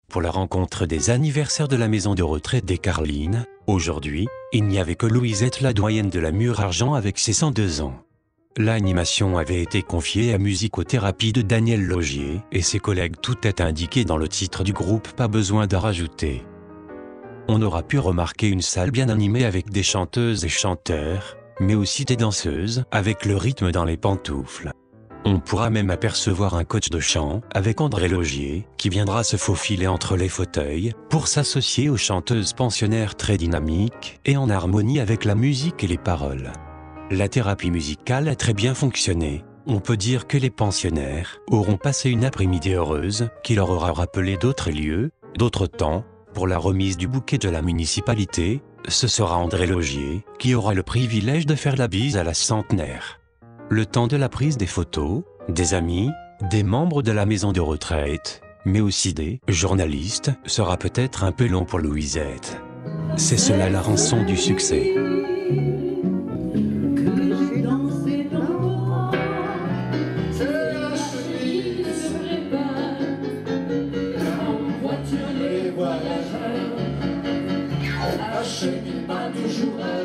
pour la rencontre des anniversaires de la maison de retraite des Carlines. Aujourd'hui, il n'y avait que Louisette, la doyenne de la Mure-Argent avec ses 102 ans. L'animation avait été confiée à Musicothérapie de Daniel Logier et ses collègues. Tout est indiqué dans le titre du groupe, pas besoin d'en rajouter. On aura pu remarquer une salle bien animée avec des chanteuses et chanteurs, mais aussi des danseuses avec le rythme dans les pantoufles. On pourra même apercevoir un coach de chant avec André Logier qui viendra se faufiler entre les fauteuils pour s'associer aux chanteuses pensionnaires très dynamiques et en harmonie avec la musique et les paroles. La thérapie musicale a très bien fonctionné. On peut dire que les pensionnaires auront passé une après-midi heureuse qui leur aura rappelé d'autres lieux, d'autres temps. Pour la remise du bouquet de la municipalité, ce sera André Logier qui aura le privilège de faire la bise à la centenaire. Le temps de la prise des photos, des amis, des membres de la maison de retraite, mais aussi des journalistes, sera peut-être un peu long pour Louisette. C'est cela la rançon du succès. Achète pas toujours